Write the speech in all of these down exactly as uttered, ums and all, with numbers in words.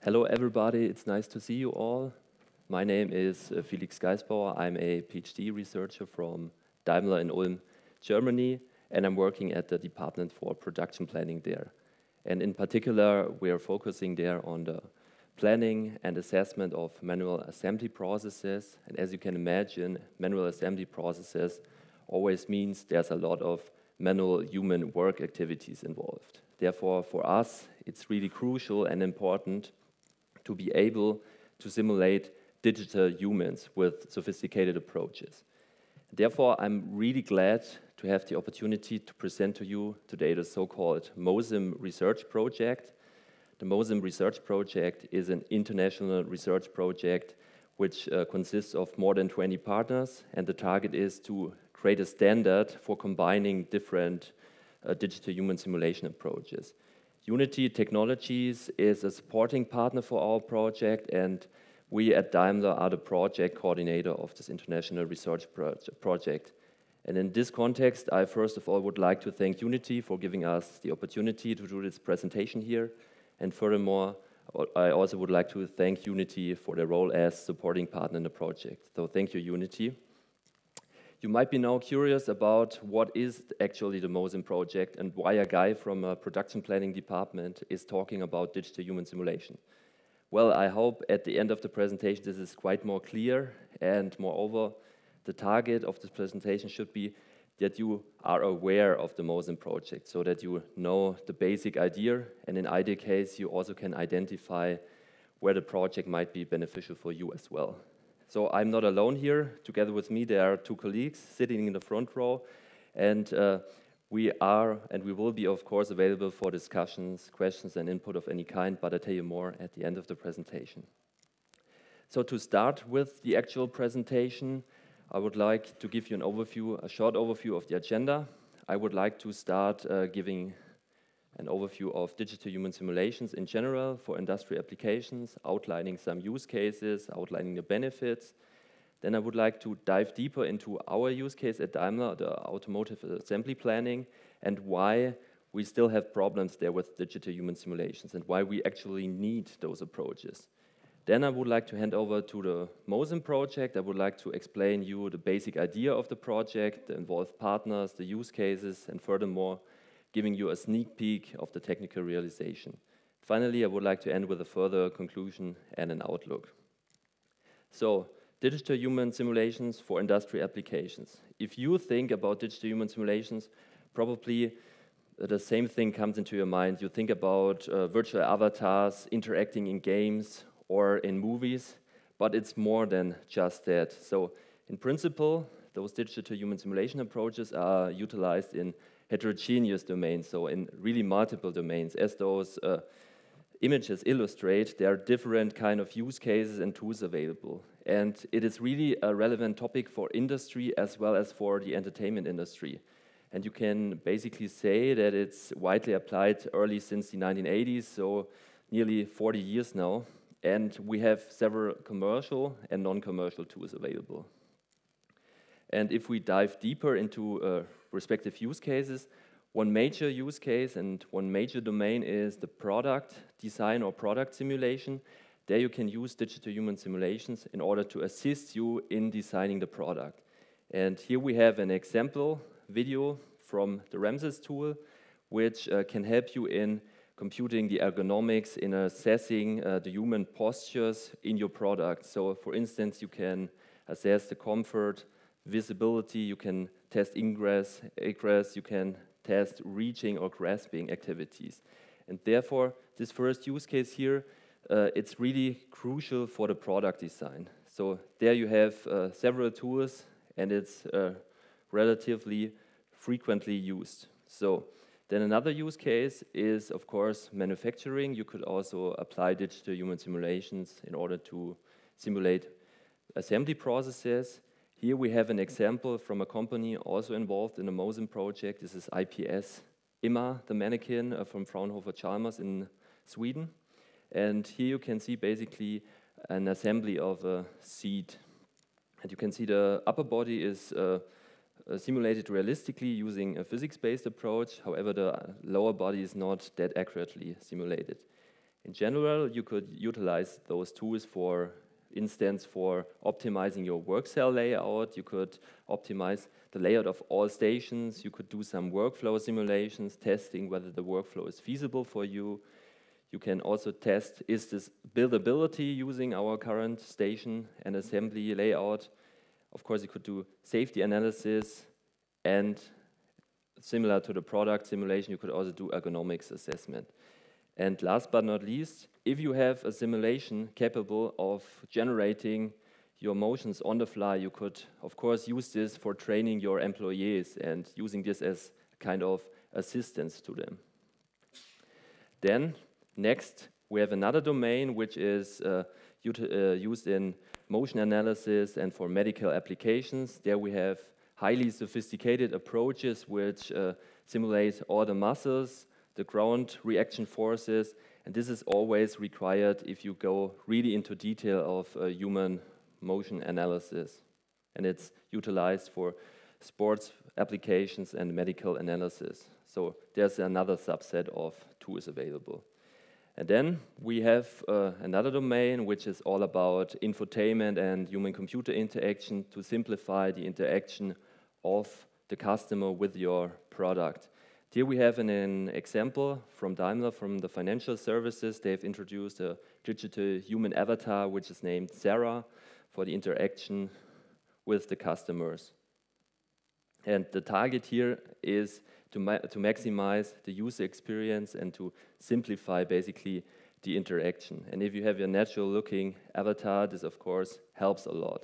Hello everybody, it's nice to see you all. My name is uh, Felix Geisbauer. I'm a PhD researcher from Daimler in Ulm, Germany, and I'm working at the Department for Production Planning there. And in particular, we are focusing there on the planning and assessment of manual assembly processes. And as you can imagine, manual assembly processes always means there's a lot of manual human work activities involved. Therefore, for us, it's really crucial and important to be able to simulate digital humans with sophisticated approaches. Therefore, I'm really glad to have the opportunity to present to you today the so-called MOSIM research project. The MOSIM research project is an international research project which uh, consists of more than twenty partners, and the target is to create a standard for combining different uh, digital human simulation approaches. Unity Technologies is a supporting partner for our project, and we at Daimler are the project coordinator of this international research pro project. And in this context, I first of all would like to thank Unity for giving us the opportunity to do this presentation here. And furthermore, I also would like to thank Unity for their role as supporting partner in the project. So thank you, Unity. You might be now curious about what is actually the MOSIM project and why a guy from a production planning department is talking about digital human simulation. Well, I hope at the end of the presentation this is quite more clear, and moreover, the target of this presentation should be that you are aware of the MOSIM project so that you know the basic idea, and in ideal case you also can identify where the project might be beneficial for you as well. So I'm not alone here. Together with me there are two colleagues sitting in the front row, and uh, we are and we will be of course available for discussions, questions and input of any kind, but I'll tell you more at the end of the presentation. So to start with the actual presentation, I would like to give you an overview, a short overview of the agenda. I would like to start uh, giving an overview of digital human simulations in general for industry applications, outlining some use cases, outlining the benefits. Then I would like to dive deeper into our use case at Daimler, the automotive assembly planning, and why we still have problems there with digital human simulations and why we actually need those approaches. Then I would like to hand over to the MOSIM project. I would like to explain you the basic idea of the project, the involved partners, the use cases, and furthermore, giving you a sneak peek of the technical realization. Finally, I would like to end with a further conclusion and an outlook. So, digital human simulations for industry applications. If you think about digital human simulations, probably the same thing comes into your mind. You think about uh, virtual avatars interacting in games or in movies, but it's more than just that. So, in principle, those digital human simulation approaches are utilized in heterogeneous domains, so in really multiple domains. As those uh, images illustrate, there are different kind of use cases and tools available. And it is really a relevant topic for industry as well as for the entertainment industry. And you can basically say that it's widely applied early since the nineteen eighties, so nearly forty years now. And we have several commercial and non-commercial tools available. And if we dive deeper into uh, respective use cases, one major use case and one major domain is the product design or product simulation. There you can use digital human simulations in order to assist you in designing the product. And here we have an example video from the Ramses tool, which uh, can help you in computing the ergonomics, in assessing uh, the human postures in your product. So for instance, you can assess the comfort, visibility, you can test ingress, egress, you can test reaching or grasping activities. And therefore, this first use case here, uh, it's really crucial for the product design. So there you have uh, several tools, and it's uh, relatively frequently used. So then another use case is, of course, manufacturing. You could also apply digital human simulations in order to simulate assembly processes. Here we have an example from a company also involved in the MOSIM project. This is I P S Imma, the mannequin uh, from Fraunhofer Chalmers in Sweden. And here you can see basically an assembly of a seat. And you can see the upper body is uh, uh, simulated realistically using a physics-based approach. However, the lower body is not that accurately simulated. In general, you could utilize those tools for instance for optimizing your work cell layout. You could optimize the layout of all stations. You could do some workflow simulations, testing whether the workflow is feasible for you. You can also test, is this buildability using our current station and assembly layout? Of course, you could do safety analysis, and similar to the product simulation, you could also do ergonomics assessment. And last but not least, if you have a simulation capable of generating your motions on the fly, you could, of course, use this for training your employees and using this as kind of assistance to them. Then, next, we have another domain which is uh, uh, used in motion analysis and for medical applications. There we have highly sophisticated approaches which uh, simulate all the muscles, the ground reaction forces, and this is always required if you go really into detail of uh, human motion analysis. And it's utilized for sports applications and medical analysis. So there's another subset of tools available. And then we have uh, another domain which is all about infotainment and human-computer interaction to simplify the interaction of the customer with your product. Here we have an, an example from Daimler, from the financial services. They've introduced a digital human avatar, which is named Sarah, for the interaction with the customers. And the target here is to, ma to maximize the user experience and to simplify basically the interaction. And if you have your natural-looking avatar, this of course helps a lot.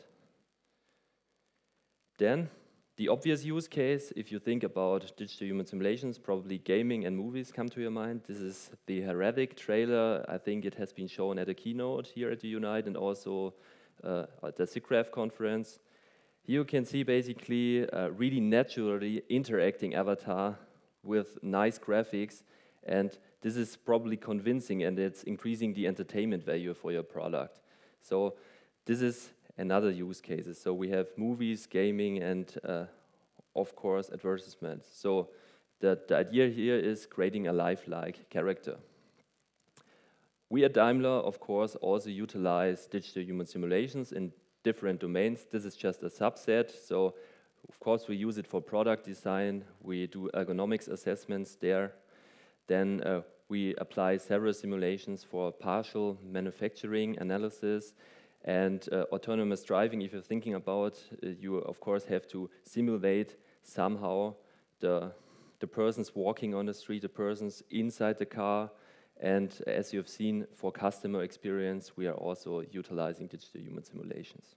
Then, the obvious use case, if you think about digital human simulations, probably gaming and movies come to your mind. This is the Heretic trailer. I think it has been shown at a keynote here at the Unite and also uh, at the SIGGRAPH conference. Here you can see basically a really naturally interacting avatar with nice graphics, and this is probably convincing and it's increasing the entertainment value for your product. So this is another use cases. So we have movies, gaming, and uh, of course advertisements. So the, the idea here is creating a lifelike character. We at Daimler, of course, also utilize digital human simulations in different domains. This is just a subset. So of course we use it for product design. We do ergonomics assessments there. Then uh, we apply several simulations for partial manufacturing analysis. And uh, autonomous driving, if you're thinking about, uh, you of course have to simulate somehow the, the persons walking on the street, the persons inside the car. And as you have seen, for customer experience, we are also utilizing digital human simulations.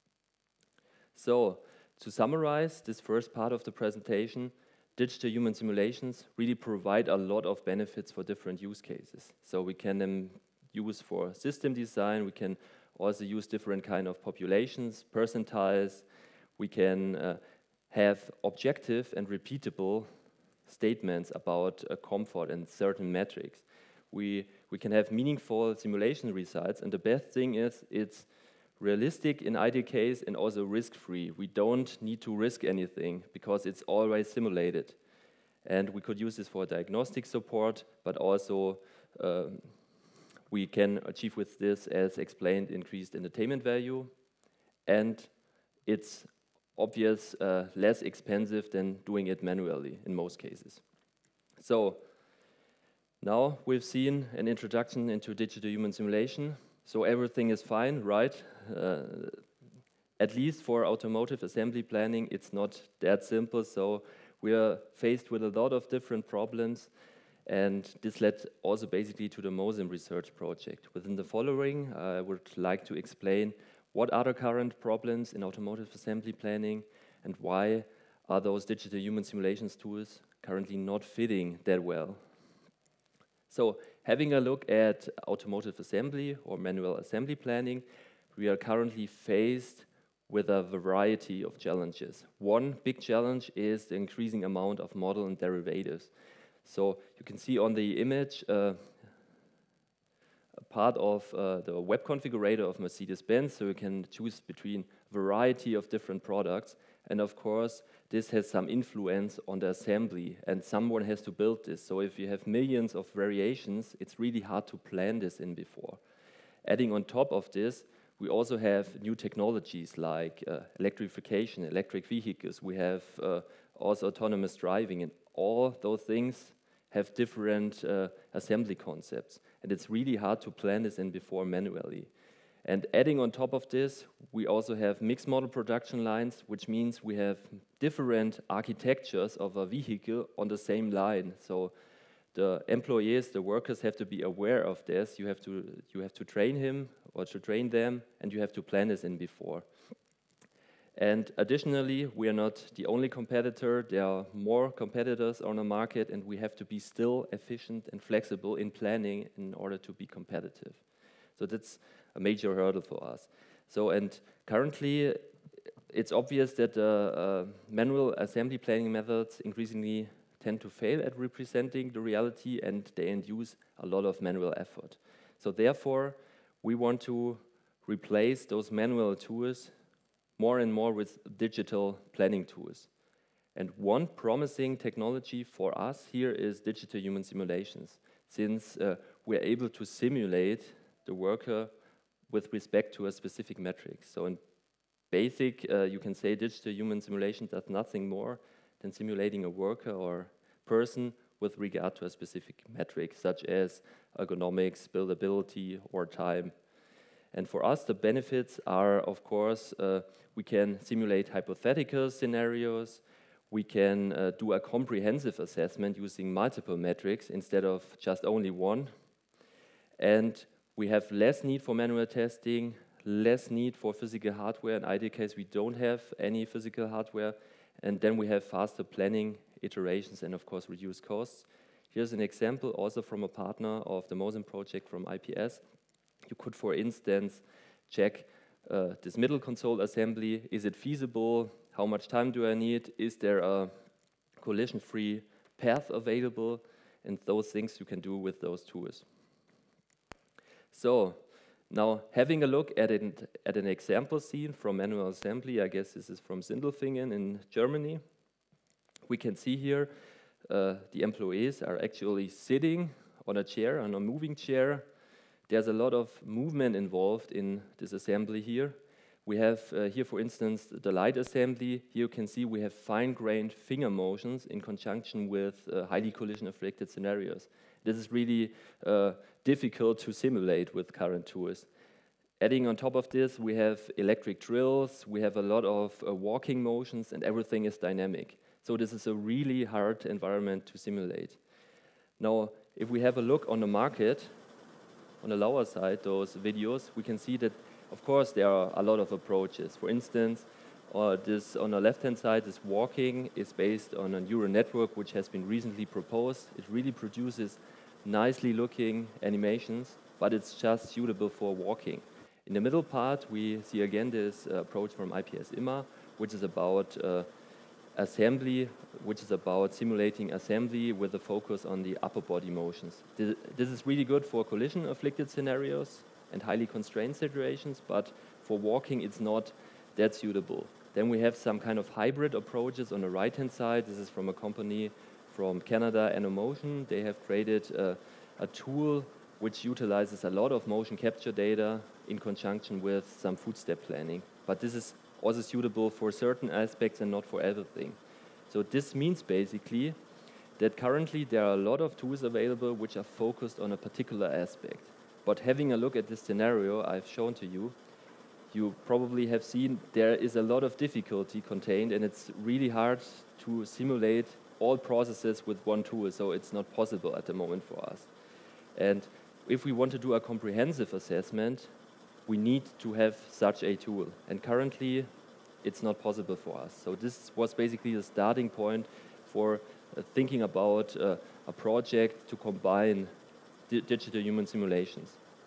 So, to summarize this first part of the presentation, digital human simulations really provide a lot of benefits for different use cases. So we can um, use for system design, we can also use different kind of populations, percentiles. We can uh, have objective and repeatable statements about uh, comfort and certain metrics. We, we can have meaningful simulation results, and the best thing is it's realistic in ideal case and also risk-free. We don't need to risk anything because it's always simulated. And we could use this for diagnostic support, but also um, we can achieve with this, as explained, increased entertainment value, and it's obvious uh, less expensive than doing it manually in most cases. So now we've seen an introduction into digital human simulation. So everything is fine, right? Uh, at least for automotive assembly planning, it's not that simple. So we are faced with a lot of different problems. And this led also basically to the MOSIM research project. Within the following, I would like to explain what are the current problems in automotive assembly planning and why are those digital human simulations tools currently not fitting that well. So having a look at automotive assembly or manual assembly planning, we are currently faced with a variety of challenges. One big challenge is the increasing amount of model and derivatives. So you can see on the image uh, a part of uh, the web configurator of Mercedes-Benz, so you can choose between a variety of different products. And of course, this has some influence on the assembly, and someone has to build this. So if you have millions of variations, it's really hard to plan this in before. Adding on top of this, we also have new technologies like uh, electrification, electric vehicles. We have uh, also autonomous driving, and all those things have different uh, assembly concepts. And it's really hard to plan this in before manually. And adding on top of this, we also have mixed model production lines, which means we have different architectures of a vehicle on the same line. So the employees, the workers have to be aware of this. You have to, you have to train him or to train them, and you have to plan this in before. And additionally, we are not the only competitor. There are more competitors on the market, and we have to be still efficient and flexible in planning in order to be competitive. So that's a major hurdle for us. So, and currently, it's obvious that uh, uh, manual assembly planning methods increasingly tend to fail at representing the reality, and they induce a lot of manual effort. So therefore, we want to replace those manual tools more and more with digital planning tools. And one promising technology for us here is digital human simulations, since uh, we're able to simulate the worker with respect to a specific metric. So in basic, uh, you can say digital human simulation does nothing more than simulating a worker or person with regard to a specific metric, such as ergonomics, buildability, or time. And for us, the benefits are, of course, uh, we can simulate hypothetical scenarios, we can uh, do a comprehensive assessment using multiple metrics instead of just only one, and we have less need for manual testing, less need for physical hardware. In ideal case, we don't have any physical hardware, and then we have faster planning iterations and, of course, reduced costs. Here's an example also from a partner of the MOSIN project from I P S. You could, for instance, check uh, this middle console assembly. Is it feasible? How much time do I need? Is there a collision-free path available? And those things you can do with those tools. So now having a look at, it, at an example scene from manual assembly, I guess this is from Sindelfingen in Germany. We can see here uh, the employees are actually sitting on a chair, on a moving chair. There's a lot of movement involved in this assembly here. We have uh, here, for instance, the light assembly. Here you can see we have fine-grained finger motions in conjunction with uh, highly collision-afflicted scenarios. This is really uh, difficult to simulate with current tools. Adding on top of this, we have electric drills, we have a lot of uh, walking motions, and everything is dynamic. So this is a really hard environment to simulate. Now, if we have a look on the market, on the lower side, those videos, we can see that, of course, there are a lot of approaches. For instance, uh, this on the left-hand side, this walking is based on a neural network which has been recently proposed. It really produces nicely looking animations, but it's just suitable for walking. In the middle part, we see again this uh, approach from I P S I M A, which is about uh, assembly, which is about simulating assembly with a focus on the upper body motions. This, this is really good for collision-afflicted scenarios and highly constrained situations, but for walking it's not that suitable. Then we have some kind of hybrid approaches on the right-hand side. This is from a company from Canada, Enomotion. They have created uh, a tool which utilizes a lot of motion capture data in conjunction with some footstep planning. But this is also suitable for certain aspects and not for everything. So this means basically that currently there are a lot of tools available which are focused on a particular aspect. But having a look at this scenario I've shown to you, you probably have seen there is a lot of difficulty contained, and it's really hard to simulate all processes with one tool, so it's not possible at the moment for us. And if we want to do a comprehensive assessment, we need to have such a tool, and currently it's not possible for us. So this was basically the starting point for uh, thinking about uh, a project to combine di digital human simulations.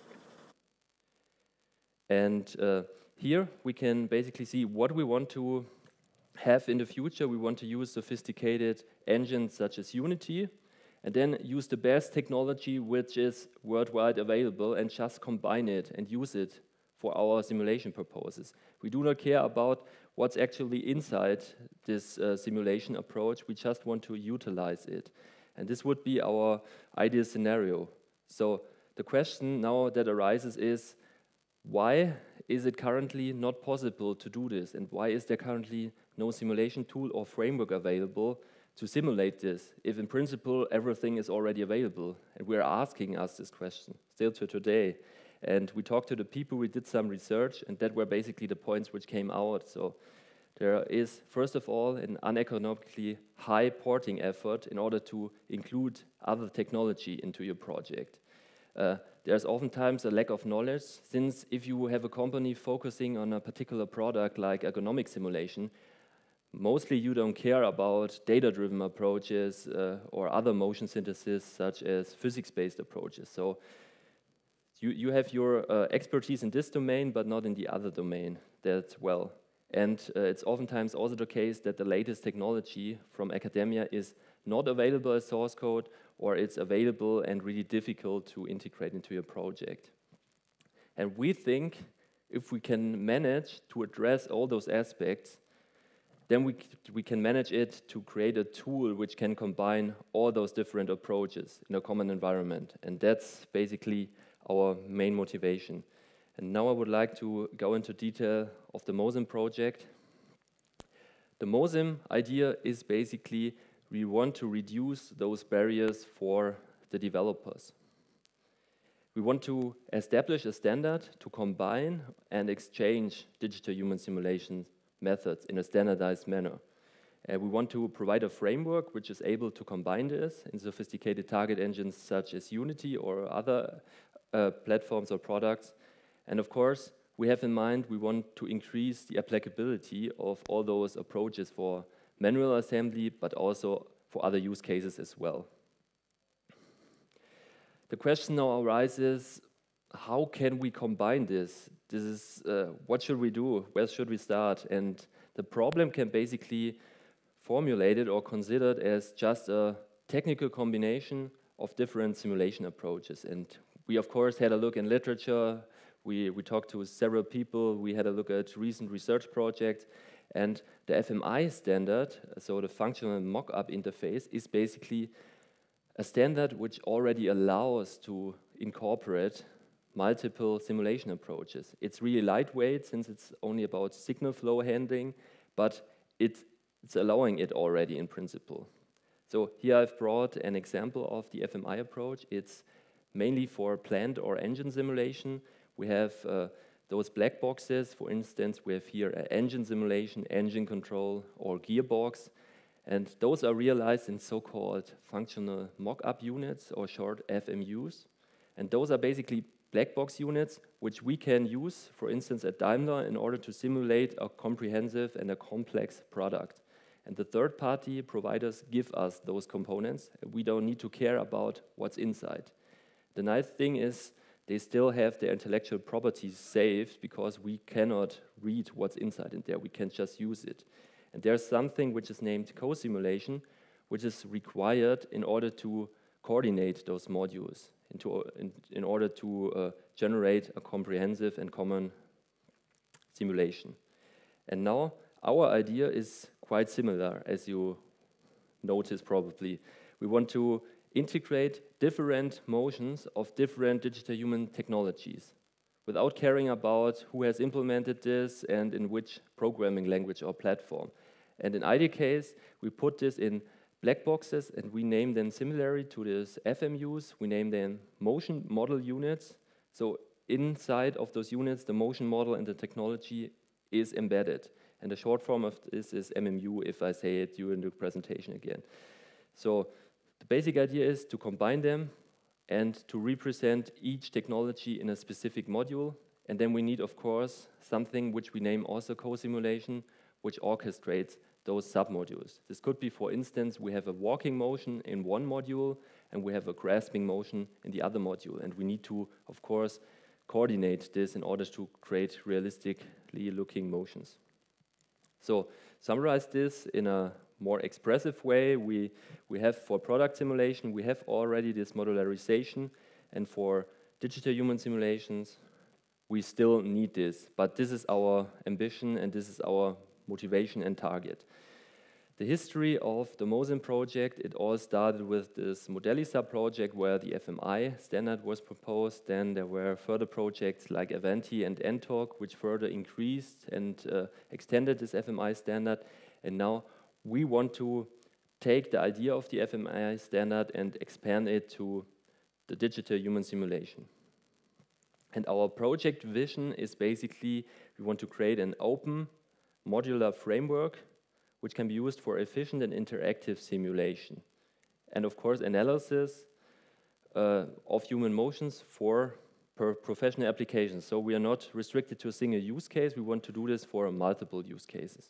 And uh, here we can basically see what we want to have in the future. We want to use sophisticated engines such as Unity, and then use the best technology which is worldwide available and just combine it and use it for our simulation purposes. We do not care about what's actually inside this uh, simulation approach. We just want to utilize it. And this would be our ideal scenario. So the question now that arises is, why is it currently not possible to do this? And why is there currently no simulation tool or framework available to simulate this, if in principle everything is already available? And we're asking us this question still to today. And we talked to the people, we did some research, and that were basically the points which came out. So there is, first of all, an uneconomically high porting effort in order to include other technology into your project. Uh, there's oftentimes a lack of knowledge, since if you have a company focusing on a particular product like ergonomic simulation, mostly you don't care about data-driven approaches uh, or other motion synthesis such as physics-based approaches. So you, you have your uh, expertise in this domain, but not in the other domain that well. And uh, it's oftentimes also the case that the latest technology from academia is not available as source code, or it's available and really difficult to integrate into your project. And we think if we can manage to address all those aspects, then we, we can manage it to create a tool which can combine all those different approaches in a common environment. And that's basically our main motivation. And now I would like to go into detail of the MOSIM project. The MOSIM idea is basically we want to reduce those barriers for the developers. We want to establish a standard to combine and exchange digital human simulation methods in a standardized manner. Uh, we want to provide a framework which is able to combine this in sophisticated target engines such as Unity or other uh, platforms or products. And of course, we have in mind we want to increase the applicability of all those approaches for manual assembly, but also for other use cases as well. The question now arises, how can we combine this? This is, uh, what should we do? Where should we start? And the problem can basically formulated or considered as just a technical combination of different simulation approaches. And we, of course, had a look in literature. We, we talked to several people. We had a look at recent research projects. And the F M I standard, so the functional mock-up interface, is basically a standard which already allows to incorporate multiple simulation approaches. It's really lightweight since it's only about signal flow handling, but it's, it's allowing it already in principle. So here I've brought an example of the F M I approach. It's mainly for plant or engine simulation. We have uh, those black boxes. For instance, we have here an engine simulation, engine control, or gearbox. And those are realized in so-called functional mock-up units, or short F M Us. And those are basically black box units which we can use, for instance, at Daimler in order to simulate a comprehensive and a complex product. And the third-party providers give us those components. We don't need to care about what's inside. The nice thing is they still have their intellectual properties saved because we cannot read what's inside in there. We can just use it. And there's something which is named co-simulation, which is required in order to coordinate those modules, into, in, in order to uh, generate a comprehensive and common simulation. And now our idea is quite similar, as you notice probably. We want to integrate different motions of different digital human technologies without caring about who has implemented this and in which programming language or platform. And in ideal case, we put this in black boxes and we name them similarly to this F M Us. We name them motion model units. So inside of those units, the motion model and the technology is embedded. And the short form of this is M M U, if I say it during the presentation again. So the basic idea is to combine them and to represent each technology in a specific module. And then we need, of course, something which we name also co-simulation, which orchestrates those submodules. This could be, for instance, we have a walking motion in one module and we have a grasping motion in the other module. And we need to, of course, coordinate this in order to create realistically looking motions. So summarize this in a more expressive way. We, we have for product simulation, we have already this modularization, and for digital human simulations, we still need this. But this is our ambition and this is our motivation and target. The history of the MOSIN project, it all started with this Modellisa project where the F M I standard was proposed. Then there were further projects like Avanti and N Talk, which further increased and uh, extended this F M I standard. And now we want to take the idea of the F M I standard and expand it to the digital human simulation. And our project vision is basically we want to create an open modular framework which can be used for efficient and interactive simulation. And of course, analysis uh, of human motions for per professional applications. So we are not restricted to a single use case. We want to do this for multiple use cases.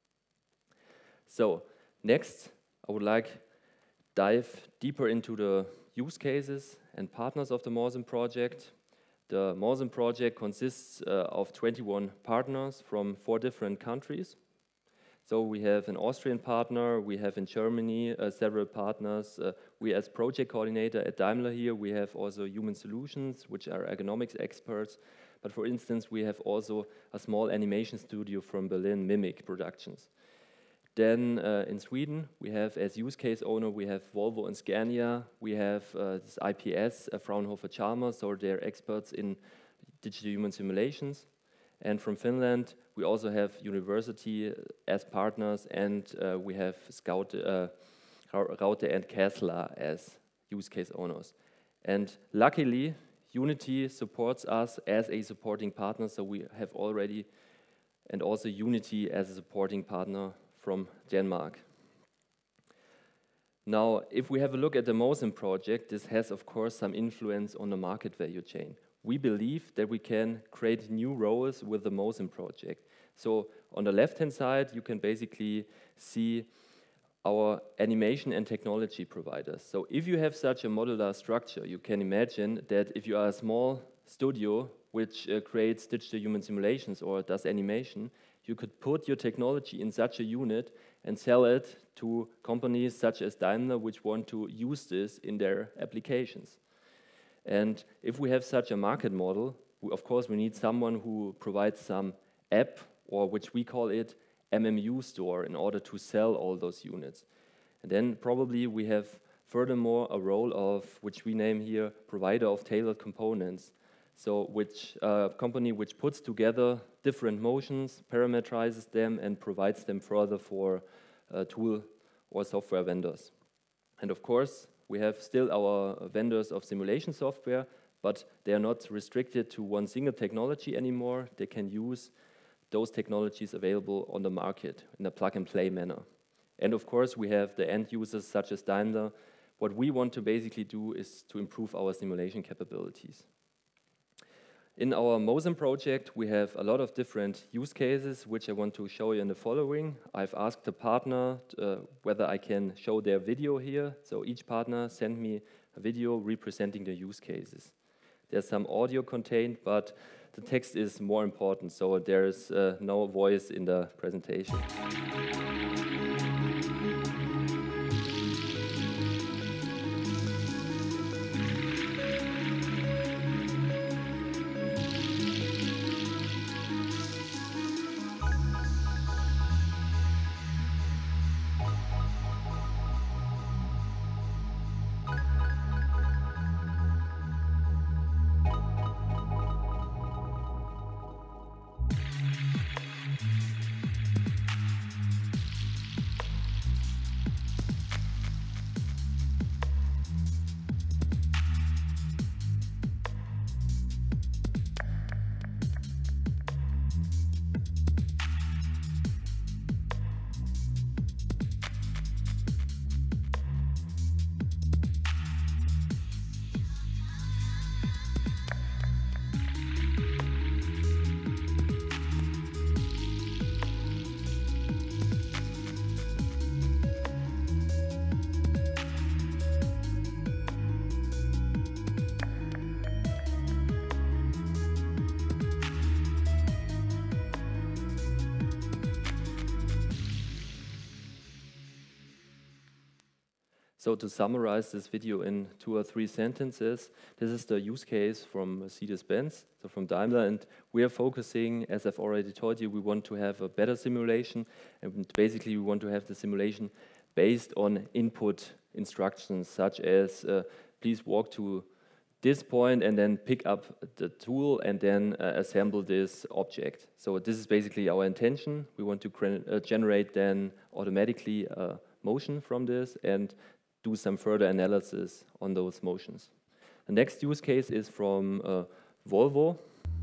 So next, I would like to dive deeper into the use cases and partners of the MOSIN project. The MOSIN project consists uh, of twenty-one partners from four different countries. So we have an Austrian partner, we have in Germany uh, several partners. Uh, we as project coordinator at Daimler here, we have also Human Solutions, which are ergonomics experts. But for instance, we have also a small animation studio from Berlin, Mimic Productions. Then uh, in Sweden, we have as use case owner, we have Volvo and Scania. We have uh, this I P S, uh, Fraunhofer Chalmers, so they're experts in digital human simulations. And from Finland, we also have university as partners, and uh, we have Scout, uh, Raute and Kessler as use case owners. And luckily, Unity supports us as a supporting partner, so we have already, and also Unity as a supporting partner from Denmark. Now, if we have a look at the MOSIN project, this has, of course, some influence on the market value chain. We believe that we can create new roles with the MOSIN project. So on the left-hand side, you can basically see our animation and technology providers. So if you have such a modular structure, you can imagine that if you are a small studio which uh, creates digital human simulations or does animation, you could put your technology in such a unit and sell it to companies such as Daimler, which want to use this in their applications. And if we have such a market model, we, of course, we need someone who provides some app, or which we call it M M U store, in order to sell all those units. And then probably we have furthermore a role of, which we name here, provider of tailored components. So which uh, company which puts together different motions, parameterizes them, and provides them further for uh, tool or software vendors. And of course, we have still our vendors of simulation software, but they are not restricted to one single technology anymore. They can use those technologies available on the market in a plug-and-play manner. And of course, we have the end users such as Daimler. What we want to basically do is to improve our simulation capabilities. In our MOSIN project, we have a lot of different use cases, which I want to show you in the following. I've asked the partner uh, whether I can show their video here. So each partner sent me a video representing the use cases. There's some audio contained, but the text is more important, so there is uh, no voice in the presentation. So to summarize this video in two or three sentences, this is the use case from Mercedes-Benz, so from Daimler, and we are focusing, as I've already told you, we want to have a better simulation, and basically we want to have the simulation based on input instructions, such as uh, please walk to this point and then pick up the tool and then uh, assemble this object. So this is basically our intention. We want to uh, generate then automatically uh, motion from this and do some further analysis on those motions. The next use case is from uh, Volvo.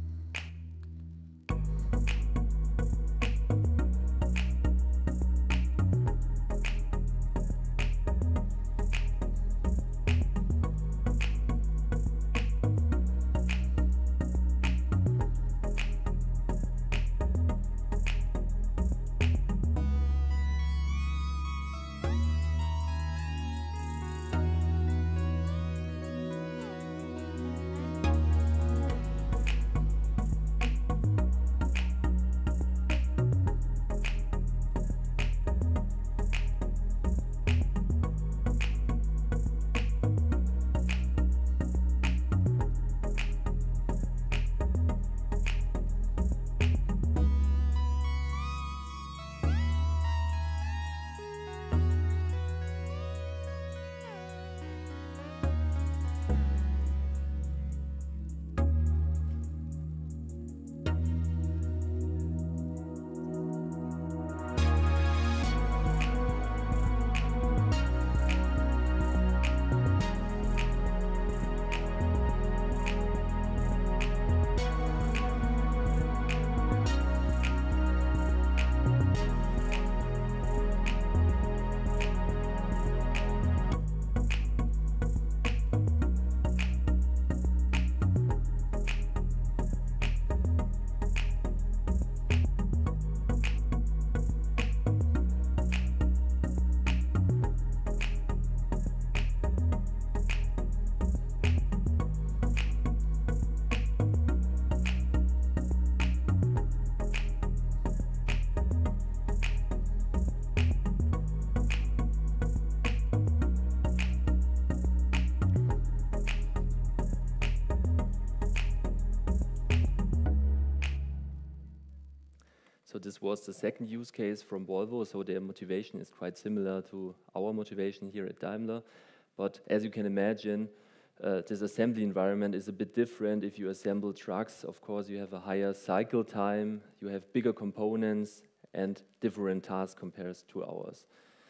So this was the second use case from Volvo, so their motivation is quite similar to our motivation here at Daimler. But as you can imagine, uh, this assembly environment is a bit different. If you assemble trucks, of course, you have a higher cycle time, you have bigger components and different tasks compared to ours.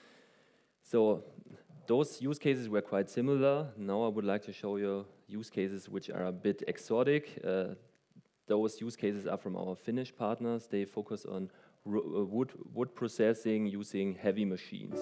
So those use cases were quite similar. Now I would like to show you use cases which are a bit exotic. Uh, Those use cases are from our Finnish partners. They focus on wood, wood processing using heavy machines.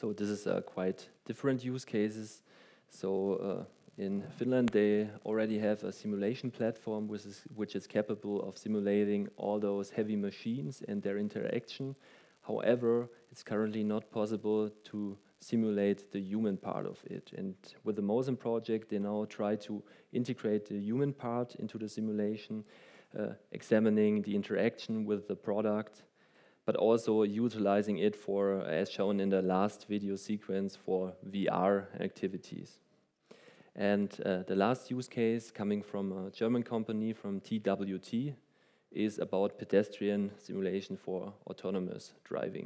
So this is uh, quite different use cases. So uh, in Finland, they already have a simulation platform which is, which is capable of simulating all those heavy machines and their interaction. However, it's currently not possible to simulate the human part of it. And with the MOSIM project, they now try to integrate the human part into the simulation, uh, examining the interaction with the product, but also utilizing it for, as shown in the last video sequence, for V R activities. And uh, the last use case, coming from a German company, from T W T, is about pedestrian simulation for autonomous driving.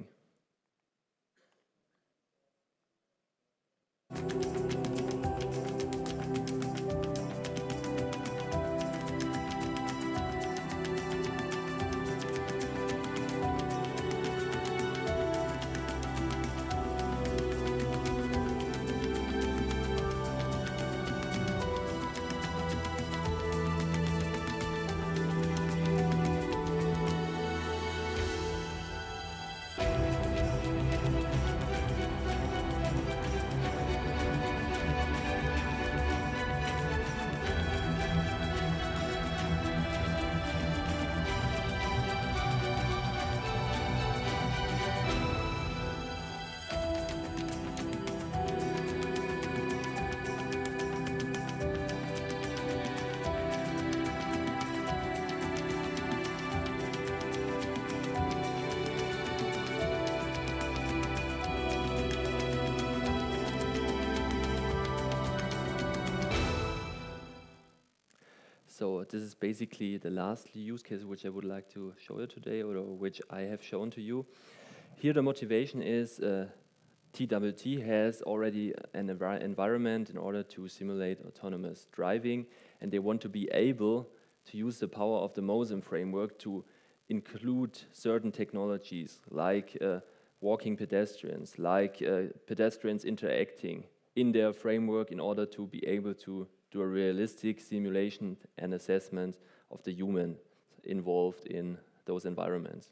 So this is basically the last use case which I would like to show you today, or which I have shown to you. Here the motivation is uh, T W T has already an envir environment in order to simulate autonomous driving, and they want to be able to use the power of the MOSIM framework to include certain technologies like uh, walking pedestrians, like uh, pedestrians interacting in their framework in order to be able to do a realistic simulation and assessment of the human involved in those environments.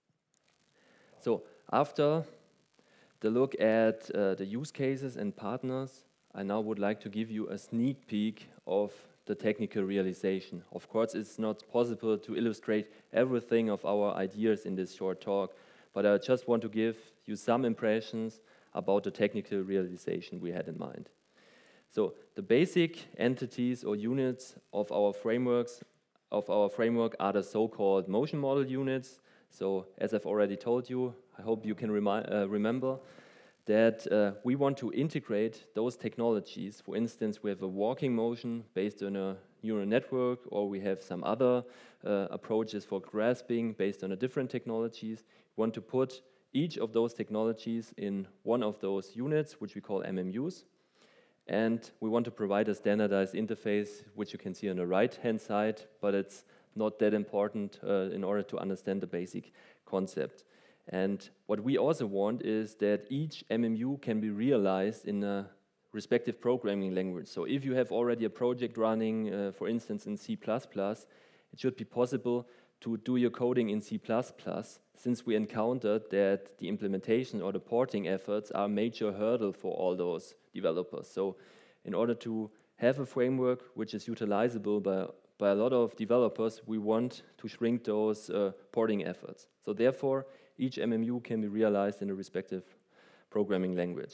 So after the look at uh, the use cases and partners, I now would like to give you a sneak peek of the technical realization. Of course, it's not possible to illustrate everything of our ideas in this short talk, but I just want to give you some impressions about the technical realization we had in mind. So the basic entities or units of our frameworks of our framework are the so-called motion model units. So as I've already told you, I hope you can remi uh, remember that uh, we want to integrate those technologies. For instance, we have a walking motion based on a neural network, or we have some other uh, approaches for grasping based on a different technologies. We want to put each of those technologies in one of those units, which we call M M Us. And we want to provide a standardized interface, which you can see on the right-hand side, but it's not that important uh, in order to understand the basic concept. And what we also want is that each M M U can be realized in a respective programming language. So if you have already a project running, uh, for instance, in C plus plus, it should be possible to do your coding in C plus plus, since we encountered that the implementation or the porting efforts are a major hurdle for all those developers. So in order to have a framework which is utilizable by, by a lot of developers, we want to shrink those uh, porting efforts. So therefore, each M M U can be realized in a respective programming language.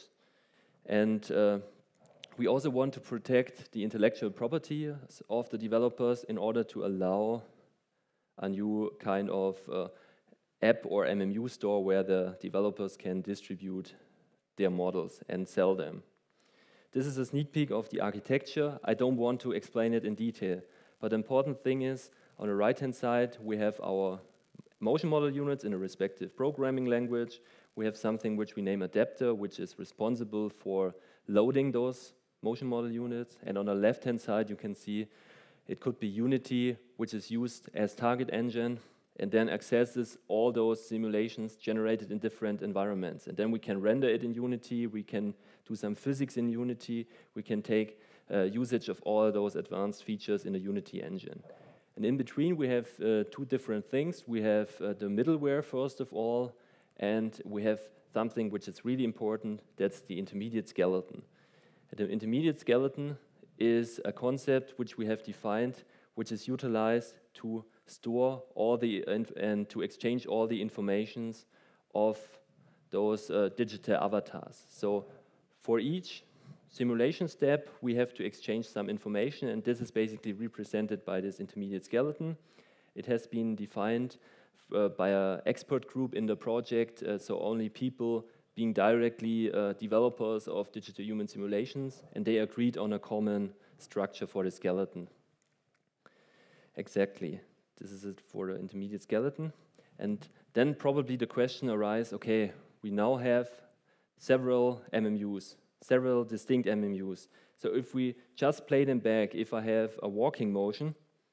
And uh, we also want to protect the intellectual property of the developers in order to allow a new kind of uh, app or M M U store where the developers can distribute their models and sell them. This is a sneak peek of the architecture. I don't want to explain it in detail, but the important thing is, on the right-hand side, we have our motion model units in a respective programming language. We have something which we name adapter, which is responsible for loading those motion model units. And on the left-hand side, you can see it could be Unity, which is used as target engine, and then accesses all those simulations generated in different environments. And then we can render it in Unity, we can do some physics in Unity, we can take uh, usage of all those advanced features in the Unity engine. And in between we have uh, two different things. We have uh, the middleware first of all, And we have something which is really important, that's the intermediate skeleton. And the intermediate skeleton is a concept which we have defined, which is utilized to store all the and, and to exchange all the informations of those uh, digital avatars. So for each simulation step, we have to exchange some information, and this is basically represented by this intermediate skeleton. It has been defined uh, by an expert group in the project, uh, so only people being directly uh, developers of digital human simulations, and they agreed on a common structure for the skeleton. Exactly, this is it for the intermediate skeleton. And then probably the question arises, okay, we now have several M M Us, several distinct M M Us. So if we just play them back, if I have a walking motion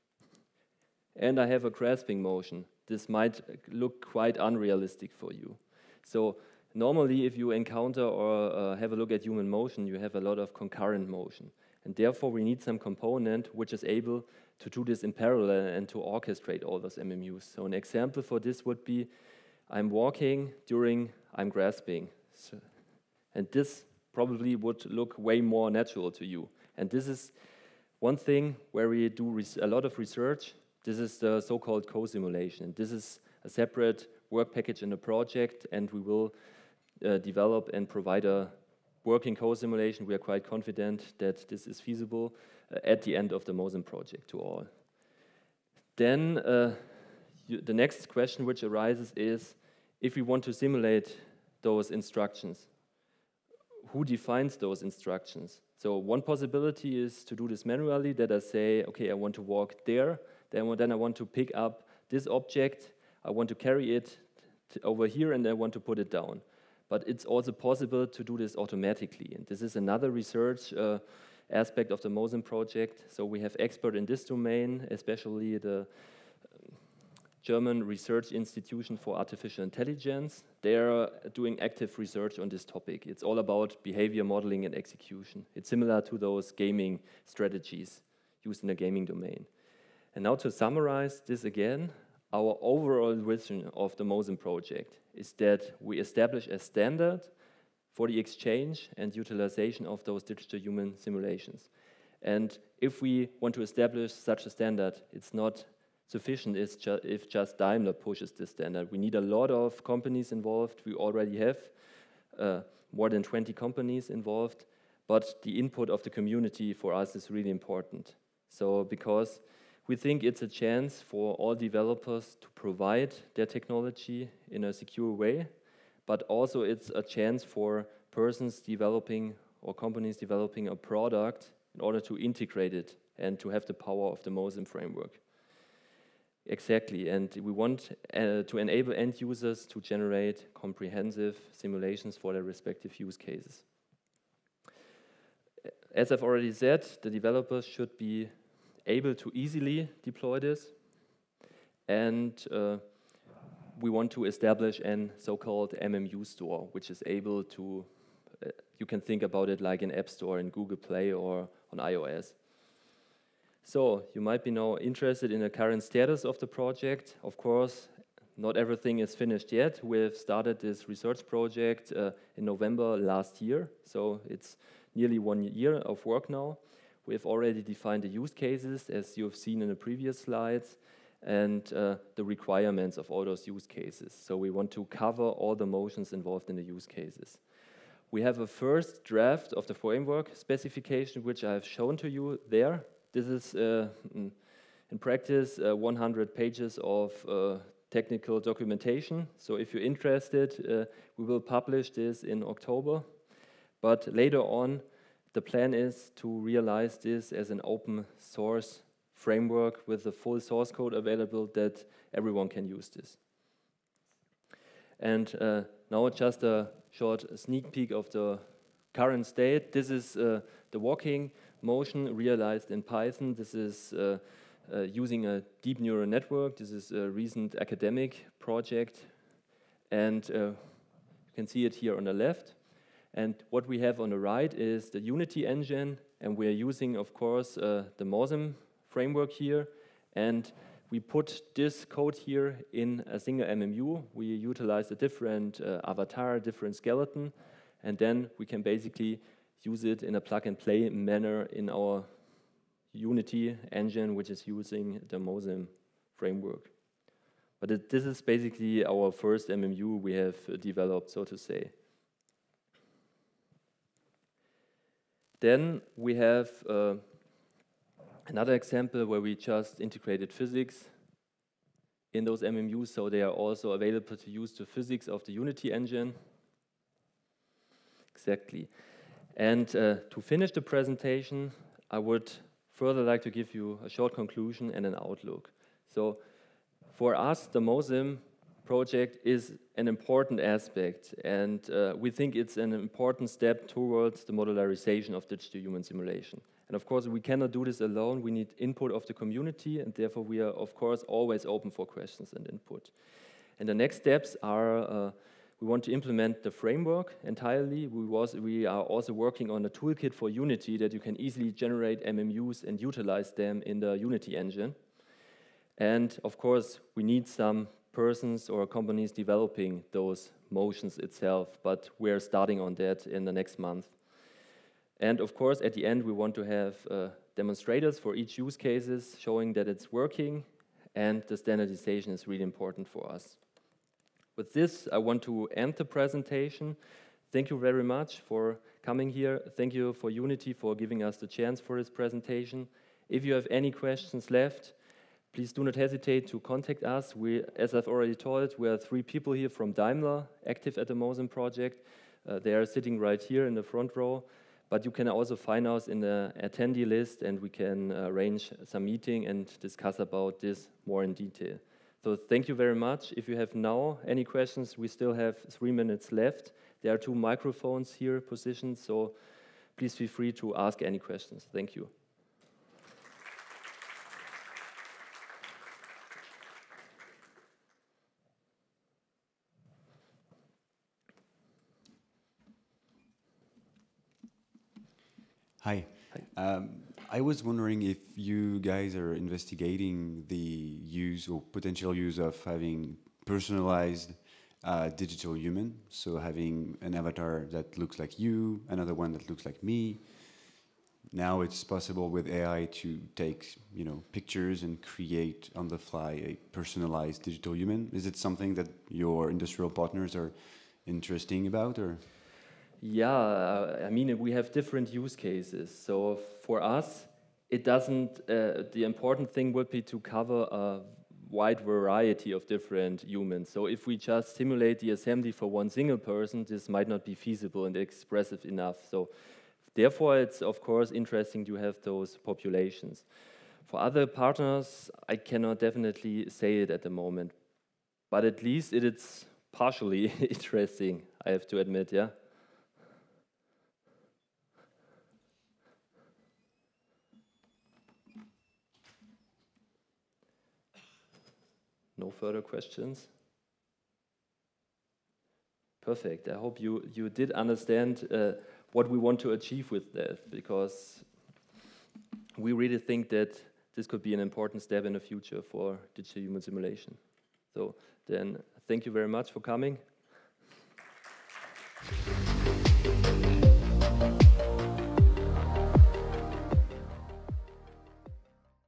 and I have a grasping motion, this might look quite unrealistic for you. So normally if you encounter or uh, have a look at human motion, you have a lot of concurrent motion. And therefore we need some component which is able to do this in parallel and to orchestrate all those M M Us. So an example for this would be, I'm walking during I'm grasping. So, and this probably would look way more natural to you. And this is one thing where we do a lot of research. This is the so-called co-simulation. This is a separate work package in the project, and we will uh, develop and provide a working co-simulation. We are quite confident that this is feasible uh, at the end of the MOSIM project to all. Then uh, you, the next question which arises is, if we want to simulate those instructions, who defines those instructions? So one possibility is to do this manually, that I say, okay, I want to walk there, then, then I want to pick up this object, I want to carry it over here, and I want to put it down. But it's also possible to do this automatically. And this is another research uh, aspect of the MOSIM project. So we have experts in this domain, especially the German Research Institution for Artificial Intelligence. They are doing active research on this topic. It's all about behavior modeling and execution. It's similar to those gaming strategies used in the gaming domain. And now to summarize this again, our overall vision of the MOSIM project is that we establish a standard for the exchange and utilization of those digital human simulations. And if we want to establish such a standard, it's not sufficient ju if just Daimler pushes this standard. We need a lot of companies involved. We already have uh, more than twenty companies involved, but the input of the community for us is really important. So because we think it's a chance for all developers to provide their technology in a secure way, but also it's a chance for persons developing or companies developing a product in order to integrate it and to have the power of the MOSIM framework. Exactly, and we want uh, to enable end users to generate comprehensive simulations for their respective use cases. As I've already said, the developers should be able to easily deploy this, and uh, we want to establish an so-called M M U store, which is able to, uh, you can think about it like an app store in Google Play or on iOS. So you might be now interested in the current status of the project. Of course, not everything is finished yet. We've started this research project uh, in November last year, so it's nearly one year of work now. We've already defined the use cases, as you've seen in the previous slides, and uh, the requirements of all those use cases. So we want to cover all the motions involved in the use cases. We have a first draft of the framework specification, which I have shown to you there. This is, uh, in practice, uh, one hundred pages of uh, technical documentation. So if you're interested, uh, we will publish this in October. But later on, the plan is to realize this as an open source framework with the full source code available that everyone can use this. And uh, now just a short sneak peek of the current state. This is uh, the walking motion realized in Python. This is uh, uh, using a deep neural network. This is a recent academic project. And uh, you can see it here on the left. And what we have on the right is the Unity engine. And we're using, of course, uh, the MOSIM framework here. And we put this code here in a single M M U. We utilize a different uh, avatar, different skeleton, and then we can basically use it in a plug-and-play manner in our Unity engine, which is using the MOSIM framework. But it, this is basically our first M M U we have uh, developed, so to say. Then we have uh, another example where we just integrated physics in those M M Us, so they are also available to use the physics of the Unity engine. Exactly. And uh, to finish the presentation, I would further like to give you a short conclusion and an outlook. So for us, the MOSIM project is an important aspect, and uh, we think it's an important step towards the modularization of digital human simulation. And of course, we cannot do this alone. We need input of the community, and therefore we are, of course, always open for questions and input. And the next steps are, uh, we want to implement the framework entirely. We, was, we are also working on a toolkit for Unity that you can easily generate M M Us and utilize them in the Unity engine. And of course, we need some persons or companies developing those motions itself, but we're starting on that in the next month. And of course, at the end, we want to have uh, demonstrators for each use cases showing that it's working, and the standardization is really important for us. With this, I want to end the presentation. Thank you very much for coming here. Thank you for Unity for giving us the chance for this presentation. If you have any questions left, please do not hesitate to contact us. We, as I've already told, we are three people here from Daimler active at the MOSIM project. Uh, they are sitting right here in the front row. But you can also find us in the attendee list, and we can uh, arrange some meeting and discuss about this more in detail. So thank you very much. If you have now any questions, we still have three minutes left. There are two microphones here positioned, so please feel free to ask any questions. Thank you. Hi. Hi. Um, I was wondering if you guys are investigating the use or potential use of having personalized uh, digital human, so having an avatar that looks like you, another one that looks like me. Now it's possible with A I to take, you know, pictures and create on the fly a personalized digital human. Is it something that your industrial partners are interesting about, or? Yeah, I mean, we have different use cases. So for us, it doesn't, uh, the important thing would be to cover a wide variety of different humans. So if we just simulate the assembly for one single person, this might not be feasible and expressive enough. So therefore, it's of course interesting to have those populations. For other partners, I cannot definitely say it at the moment, but at least it is partially interesting, I have to admit, yeah. No further questions? Perfect. I hope you, you did understand uh, what we want to achieve with that, because we really think that this could be an important step in the future for digital human simulation. So then, thank you very much for coming.